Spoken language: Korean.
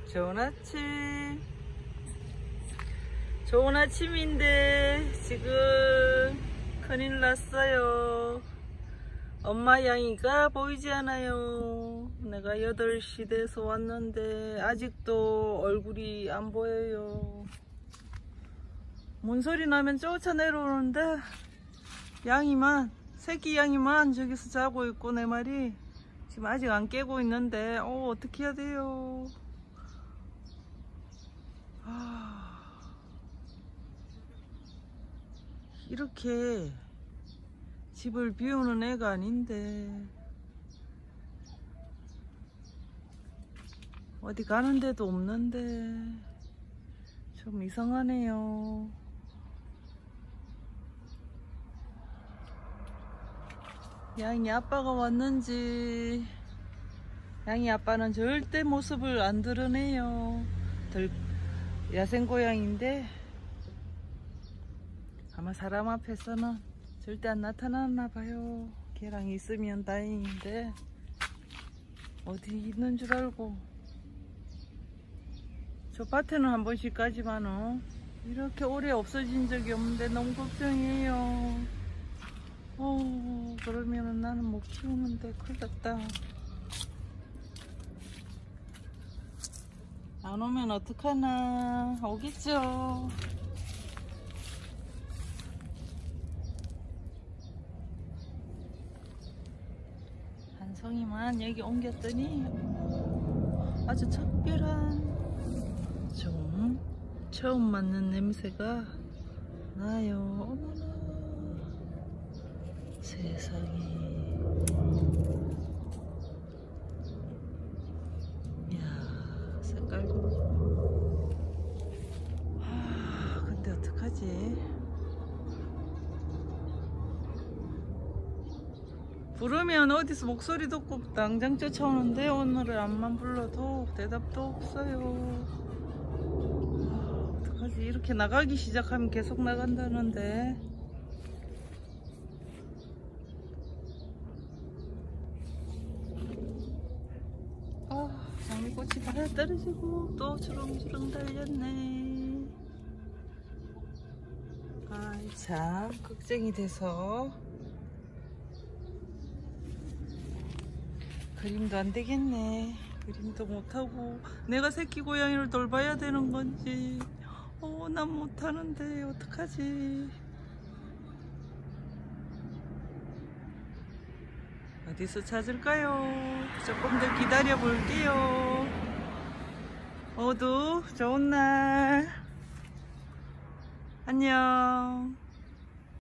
좋은 아침. 좋은 아침인데 지금 큰일 났어요. 엄마 양이가 보이지 않아요. 내가 8시 돼서 왔는데 아직도 얼굴이 안 보여요. 뭔 소리 나면 쫓아내려오는데 양이만, 새끼 양이만 저기서 자고 있고 내 말이 지금 아직 안 깨고 있는데 어떻게 해야 돼요. 이렇게 집을 비우는 애가 아닌데 어디 가는 데도 없는데 좀 이상하네요. 양이 아빠가 왔는지. 양이 아빠는 절대 모습을 안 드러내요. 야생고양인데 아마 사람 앞에서는 절대 안 나타나나 봐요. 걔랑 있으면 다행인데 어디 있는 줄 알고. 저 밭에는 한 번씩 가지만 이렇게 오래 없어진 적이 없는데 너무 걱정이에요. 그러면은 나는 못 키우는데 큰일 났다. 안 오면 어떡하나. 오겠죠. 한 송이만 여기 옮겼더니 아주 특별한 좀 처음 맡는 냄새가 나요. 어머나 세상에. 이야, 색깔도. 근데 어떡하지? 부르면 어디서 목소리 듣고 당장 쫓아오는데 오늘은 암만 불러도 대답도 없어요. 어떡하지? 이렇게 나가기 시작하면 계속 나간다는데. 장미꽃이 다 떨어지고 또 주렁주렁 달렸네. 아이 참 걱정이 돼서 그림도 안 되겠네. 그림도 못하고 내가 새끼 고양이를 돌봐야 되는 건지 난 못하는데 어떡하지. 어디서 찾을까요? 조금 더 기다려 볼게요. 모두 좋은 날. 안녕.